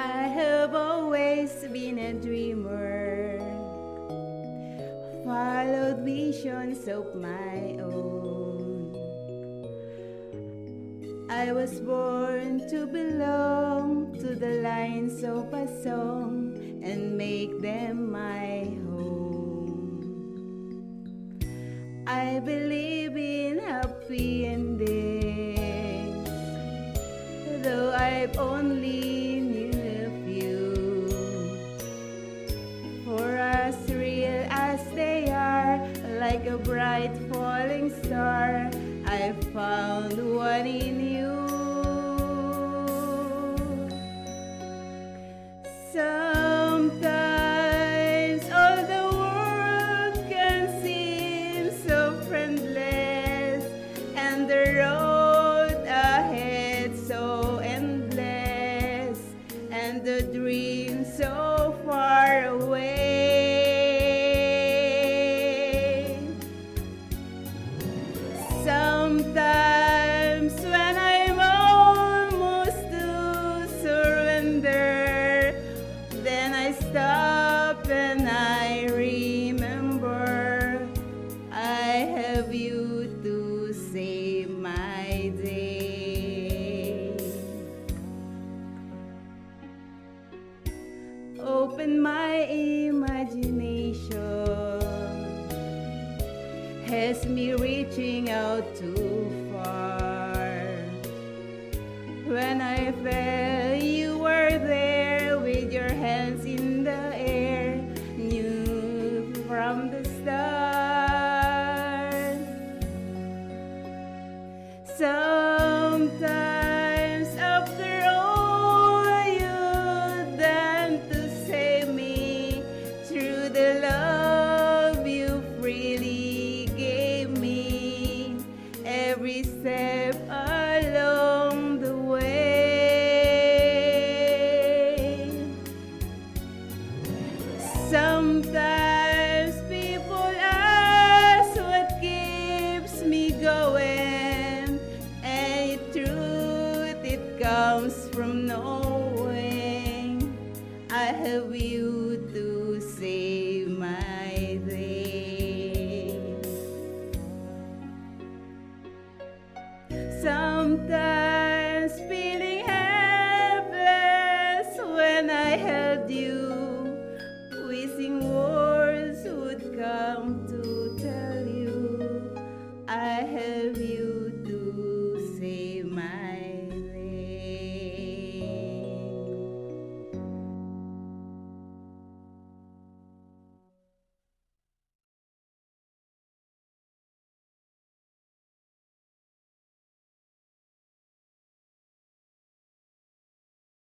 I have always been a dreamer, followed visions of my own. I was born to belong to the lines of a song and make them my home. I believe in happy endings, though I've only knew a few. For as real as they are, like a bright falling star, I found one in you. Sometimes all the world can seem so friendless, and the road ahead so endless, and the dream so far away. Sometimes when I'm almost to surrender, then I stop and I remember I have you to save my day. Open my imagination, has me reaching out too far. When I fell, you were there with your hands in the air, knew from the start. Sometimes after all you've done to save me, through the love you freely gave me, every step along the way. Sometimes people ask what keeps me going, and in truth it comes from knowing I have you to save my day. Sometimes